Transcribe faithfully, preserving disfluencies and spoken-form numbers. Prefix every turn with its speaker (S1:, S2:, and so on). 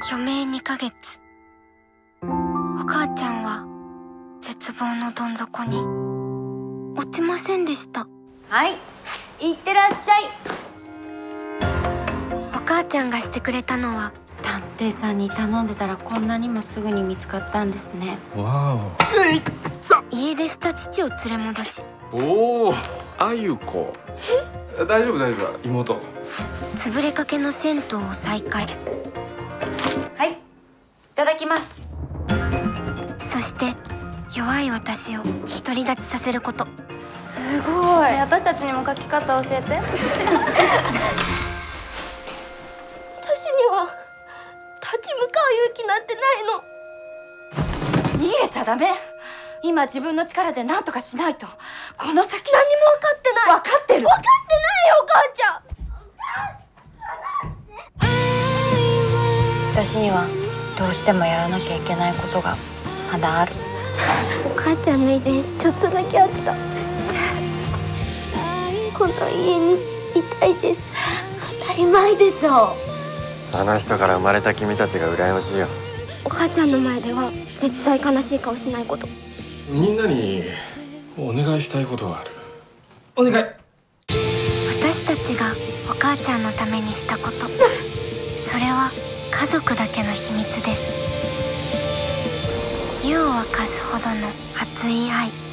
S1: 余命にかげつ。お母ちゃんは絶望のどん底に落ちませんでした。
S2: はい、いってらっしゃい。
S1: お母ちゃんがしてくれたのは、
S2: 探偵さんに頼んでたらこんなにもすぐに見つかったんですね。
S3: わお。
S1: 家出した父を連れ戻し、
S3: おお、あゆこ。大丈夫大丈夫、妹。
S1: 潰れかけの銭湯を再開。
S2: はい、いただきます。
S1: そして弱い私を独り立ちさせること。
S4: すごい。私たちにも書き方教えて。私には立ち向かう勇気なんてないの。
S2: 逃げちゃダメ。今自分の力で何とかしないと。この先何にも分かってない。分かってる。
S4: 分かってないよ、お母ちゃん。
S2: 私にはどうしてもやらなきゃいけないことがまだある。
S4: お母ちゃんの遺伝子ちょっとだけあった。この家にいたいです。
S2: 当たり前でしょ。
S5: あの人から生まれた君たちが羨ましいよ。
S4: お母ちゃんの前では絶対悲しい顔しないこと。
S3: みんなにお願いしたいことがある。お願い。
S1: 私たちがお母ちゃんのためにしたこと、それは家族だけの秘密です。湯を沸かすほどの熱い愛。